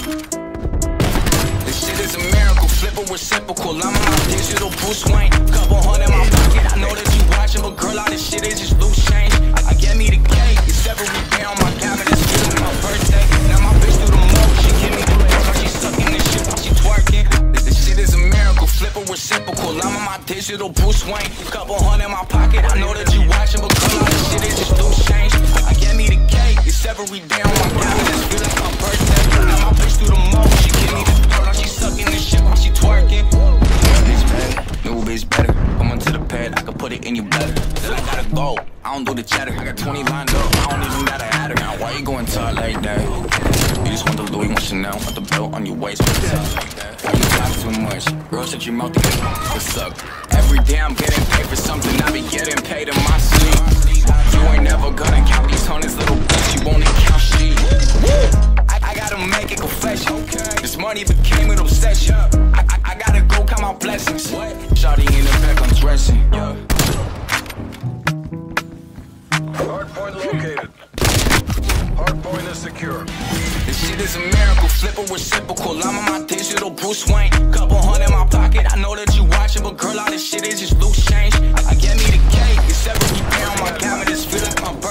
This shit is a miracle, flipper reciprocal. I'm on my digital Bruce Wayne. Couple hundred in my pocket, I know that you watching, but girl, all this shit is just loose change. I get me the cake, it's every day on my cabinet. It's feeling my birthday. Now my bitch do the most, she give me the head, she sucking this shit while she twerking. This shit is a miracle, flipper reciprocal. I'm on my digital Bruce Wayne. Couple hundred in my pocket, I know that you watching, but girl, all this shit is just loose change. I get me the cake, it's every day on my cabinet. It's feeling my birthday. Now my bitch do the most, she give me the head, she sucking this shit while she twerking. Bitch better, new bitch better. Come on to the pad, I can put it in your bladder. Then I gotta go, I don't do the chatter. I got 20 lined up, I don't even gotta add her. Now why you going tight like that? You just want the Louis, want Chanel, want the belt on your waist. Why you talk too much? Girl, shut your mouth and what's up? Every day I'm getting paid for something, I be getting paid in my sleep. You ain't never gonna count these hundreds, little bitch, you won't even count shit. I gotta make it confession. This money became an obsession. I gotta go count my blessings. Shawty in the back, I'm dressing. Hardpoint located. Hardpoint is secure. This shit is a miracle, flipper reciprocal. I'm on my digital Bruce Wayne. Couple hundred in my pocket, I know that you watching, but girl, all this shit is just loose change. I get me the cake, it's every day on my cabinet. It's feeling my